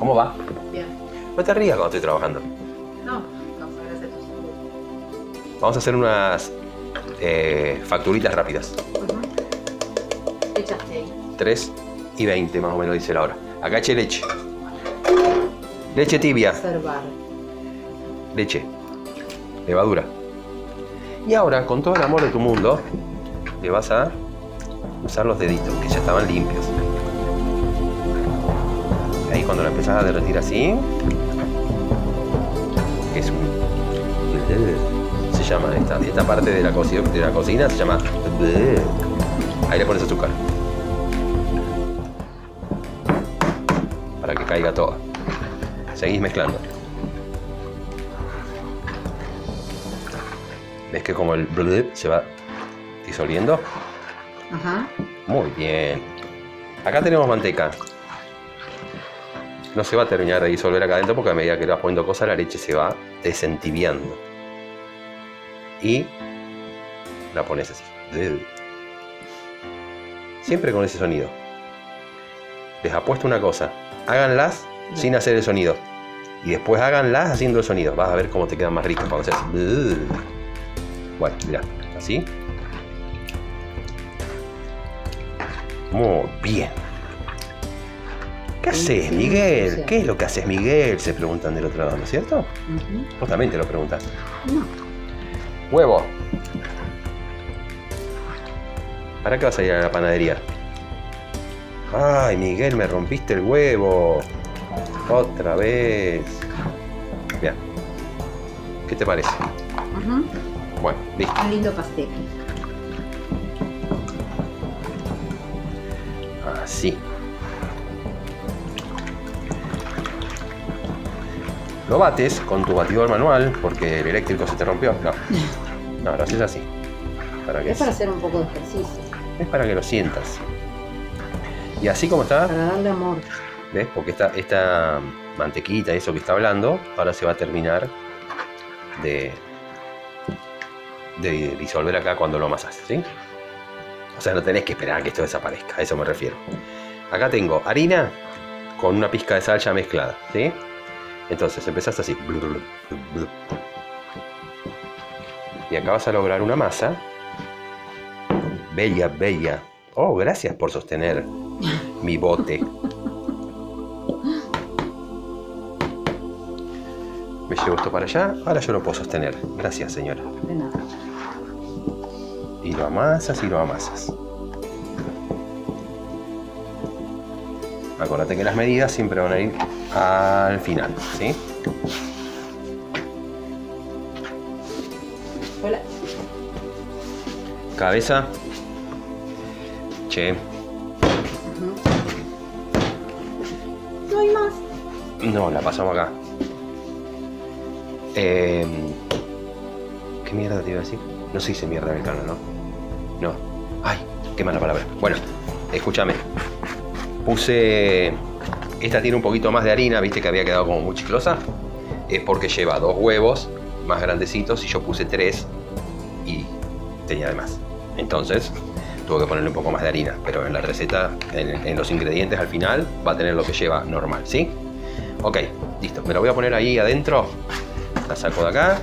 ¿Cómo va? Bien. No te rías cuando estoy trabajando. No, gracias a tu salud. Vamos a hacer unas facturitas rápidas. ¿Qué echaste ahí? 3:20 más o menos dice la hora. Acá eché leche. Leche tibia. Observar. Leche. Levadura. Y ahora, con todo el amor de tu mundo, le vas a usar los deditos, que ya estaban limpios. Ahí cuando la empezás a derretir así, que es un... se llama esta parte de la cocina se llama... Ahí le pones azúcar. Para que caiga todo. Seguís mezclando. ¿Ves que como el se va disolviendo? Ajá. Muy bien. Acá tenemos manteca. No se va a terminar de disolver acá adentro porque a medida que le vas poniendo cosas la leche se va desentibiando. Y la pones así. Siempre con ese sonido. Les apuesto una cosa. Háganlas sin hacer el sonido. Y después háganlas haciendo el sonido. Vas a ver cómo te quedan más ricas cuando haces. Bueno, mira, así. Muy bien. ¿Qué haces, Miguel? ¿Qué es lo que haces, Miguel? Se preguntan del otro lado, ¿no es cierto? Vos también te lo preguntás. No. Huevo. ¿Para qué vas a ir a la panadería? Ay, Miguel, me rompiste el huevo. Otra vez. Bien. ¿Qué te parece? Bueno, listo. Un lindo pastel. Así. Lo bates con tu batidor manual porque el eléctrico se te rompió. No, lo haces así. Es para hacer un poco de ejercicio. Es para que lo sientas. Y así como está. Para darle amor. ¿Ves? Porque esta mantequita, eso que está hablando, ahora se va a terminar de disolver acá cuando lo amasas, ¿sí? O sea, no tenés que esperar a que esto desaparezca, a eso me refiero. Acá tengo harina con una pizca de sal ya mezclada, ¿sí? Entonces empezás así. Y acá vas a lograr una masa. Bella, bella. Oh, gracias por sostener mi bote. Me llevo esto para allá. Ahora yo lo puedo sostener. Gracias, señora. De nada. Y lo amasas y lo amasas. Acuérdate que las medidas siempre van a ir al final, ¿sí? Hola. Cabeza. Che. No hay más. No, la pasamos acá. ¿Qué mierda te iba a decir? No se dice mierda en el canal, ¿no? No. Ay, qué mala palabra. Bueno, escúchame. Puse... Esta tiene un poquito más de harina, viste que había quedado como muy chiclosa. Es porque lleva 2 huevos más grandecitos y yo puse 3 y tenía de más. Entonces, tuve que ponerle un poco más de harina. Pero en la receta, en los ingredientes al final, va a tener lo que lleva normal, ¿sí? Ok, listo. Me lo voy a poner ahí adentro. La saco de acá.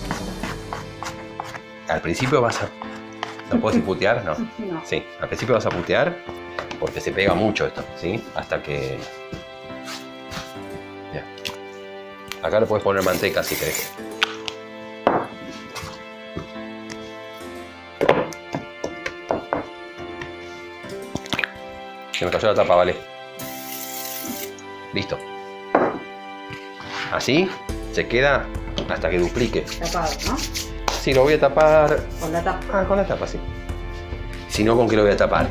Al principio vas a... ¿No puedes putear? No. No. Sí, al principio vas a putear porque se pega mucho esto, ¿sí? Hasta que... Ya. Acá le puedes poner manteca si querés. Se me cayó la tapa, vale. Listo. Así se queda hasta que duplique. Tapado, ¿no? Sí, lo voy a tapar... Con la tapa. Ah, con la tapa, sí. Si no, ¿con qué lo voy a tapar?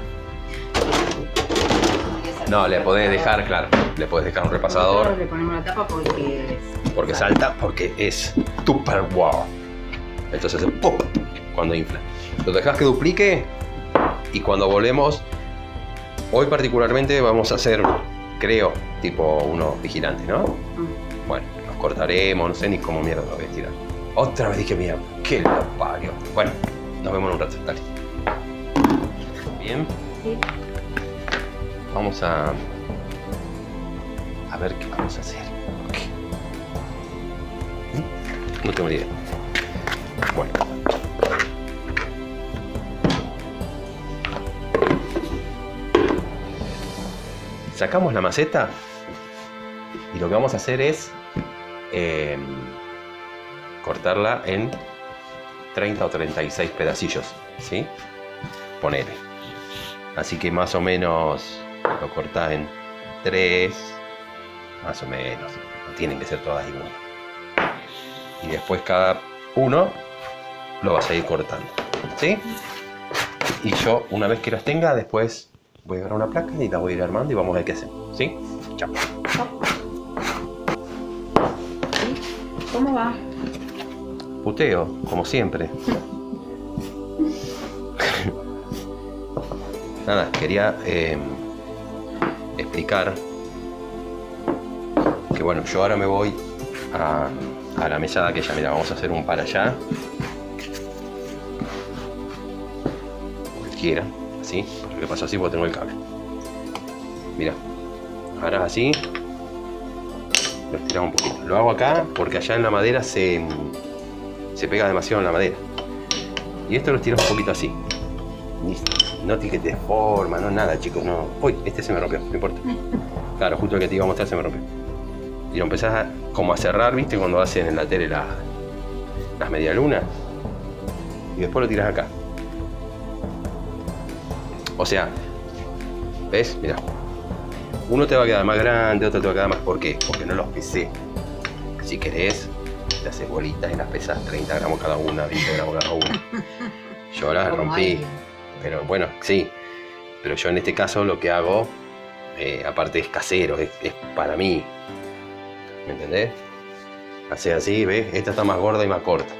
No, le podés dejar, claro, le podés dejar un repasador. Nosotros le ponemos la tapa porque... Porque salta, porque es super wow. Entonces es ¡pum! Cuando infla. Lo dejás que duplique y cuando volvemos, hoy particularmente vamos a hacer, creo, tipo unos vigilantes, ¿no? Bueno, los cortaremos, no sé ni cómo mierda lo voy a tirar. Otra vez dije mierda, qué lo parió. Bueno, nos vemos en un rato, dale. Bien. Sí. Vamos a ver qué vamos a hacer. Okay. No tengo ni idea. Bueno. Sacamos la maceta y lo que vamos a hacer es cortarla en 30 o 36 pedacillos, ¿sí? Ponele. Así que más o menos lo cortás en 3, más o menos. No tienen que ser todas iguales. Y después cada uno lo vas a ir cortando, ¿sí? Y yo, una vez que las tenga, después voy a agarrar una placa y la voy a ir armando y vamos a ver qué hacemos, ¿sí? Chao. ¿Cómo va? Puteo, como siempre. Nada, quería explicar que bueno, yo ahora me voy a la mesada aquella. Mira, vamos a hacer un para allá. Cualquiera, así. Lo que pasa así porque tengo el cable. Mira, ahora así. Lo estiramos un poquito. Lo hago acá porque allá en la madera se pega demasiado en la madera. Y esto lo estiras un poquito así. No te deforma, no nada, chicos. No. Uy, este se me rompió, no importa. Claro, justo el que te iba a mostrar se me rompió. Y lo empezás como a cerrar, ¿viste? Cuando hacen en la tele las medialunas. Y después lo tiras acá. O sea, ¿ves? Mira. Uno te va a quedar más grande, otro te va a quedar más. ¿Por qué? Porque no los pesé. Si querés, te haces bolitas y las pesas 30 gramos cada una, 20 gramos cada una. Yo las rompí. Pero bueno, sí. Pero yo en este caso lo que hago, aparte es casero, es para mí. ¿Me entendés? Hace así, ¿ves? Esta está más gorda y más corta.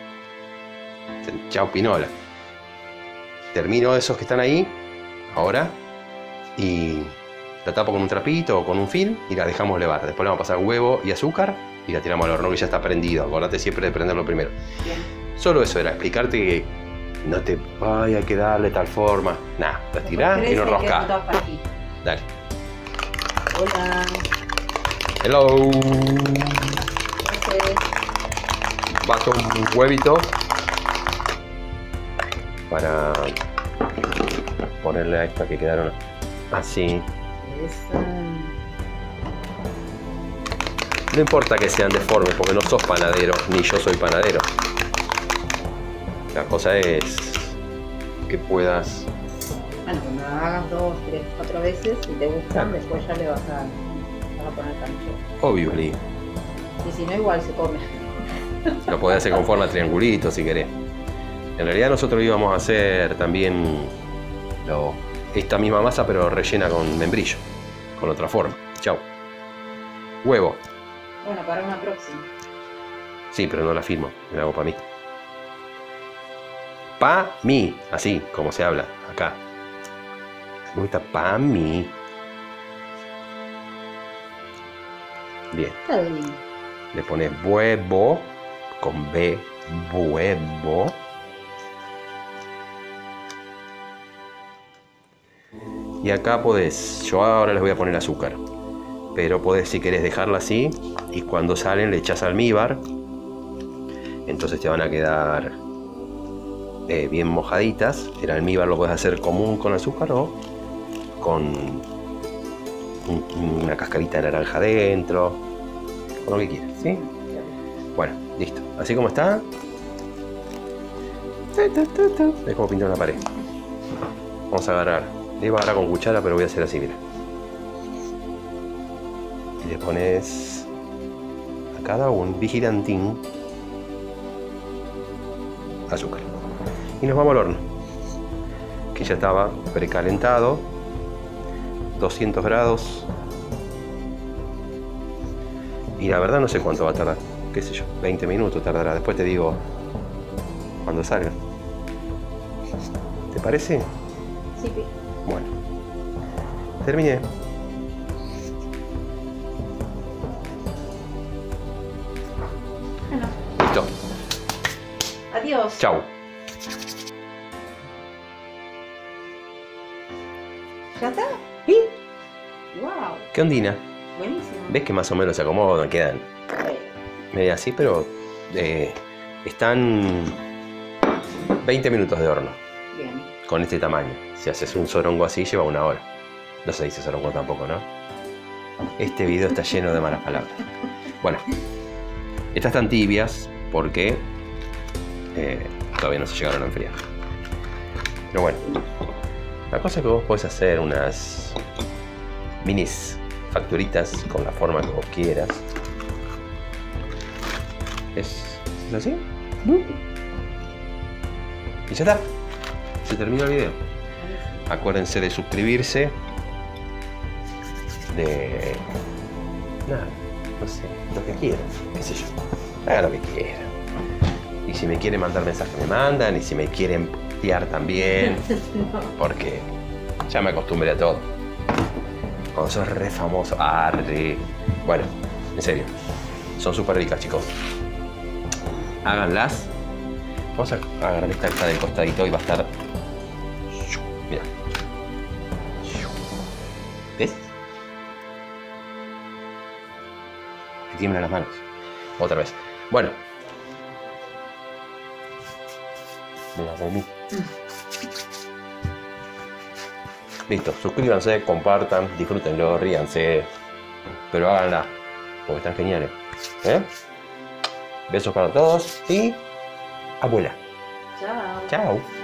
Chao pinola. Termino esos que están ahí, ahora, y la tapo con un trapito o con un film y la dejamos levar. Después le vamos a pasar huevo y azúcar y la tiramos al horno que ya está prendido. Acordate siempre de prenderlo primero. Bien. Solo eso era, explicarte que no te vaya a quedar de tal forma. Nah, lo tirás y lo roscás. Dale. Hola. Hello. Gracias. Bato un huevito para ponerle a esta que quedaron así. No importa que sean deformes porque no sos panadero, ni yo soy panadero. La cosa es que puedas... Bueno, cuando lo hagas 2, 3, 4 veces, si te gustan, después ya le vas a poner cancho. Obviously. Y si no, igual se come. Lo podés hacer con forma triangulito si querés. En realidad nosotros íbamos a hacer también esta misma masa pero rellena con membrillo, con otra forma. Chau. Huevo. Bueno, para una próxima. Sí, pero no la firmo, me la hago para mí. Pa' mí, así como se habla acá. Me gusta pa' mí. Bien. Está bien. Le pones huevo con B, huevo. Y acá podés, yo ahora les voy a poner azúcar, pero podés si querés dejarla así y cuando salen le echás almíbar, entonces te van a quedar bien mojaditas. El almíbar lo podés hacer común con azúcar o con una cascarita de naranja adentro, con lo que quieras, ¿sí? Bueno, listo, así como está. Es como pintar una pared. Vamos a agarrar. Le iba a agarrar con cuchara, pero voy a hacer así, mira. Y le pones a cada un vigilantín azúcar. Y nos vamos al horno, que ya estaba precalentado, 200 grados. Y la verdad no sé cuánto va a tardar, qué sé yo, 20 minutos tardará. Después te digo cuando salga. ¿Te parece? Sí, sí. Bueno, terminé. Bueno, Listo. adiós. Chau. ¿Ya está? ¿Y? Wow. ¿Qué ondina? Buenísimo. ¿Ves que más o menos se acomodan? Quedan medio así, pero están 20 minutos de horno. Bien. Con este tamaño. Si haces un sorongo así, lleva 1 hora. No se dice sorongo tampoco, ¿no? Este video está lleno de malas palabras. Bueno, estas están tibias porque todavía no se llegaron a enfriar. Pero bueno, la cosa es que vos podés hacer unas minis facturitas con la forma que vos quieras. ¿Es así? Y ya está. Se terminó el video. Acuérdense de suscribirse. De... nada, no sé, lo que quieran, qué sé yo. Hagan lo que quieran. Y si me quieren mandar mensajes me mandan. Y si me quieren putear también. Porque ya me acostumbré a todo. Cuando sos re famoso. Arre. Bueno, en serio. Son súper ricas, chicos. Háganlas. Vamos a agarrar esta que está del costadito y va a estar... mira. ¿Ves? Me tiemblan las manos. Otra vez. Bueno. Mira, de mí. Listo. Suscríbanse, compartan, disfrútenlo, ríanse. Pero háganla. Porque están geniales. Besos para todos y... abuela. Chao. Chao.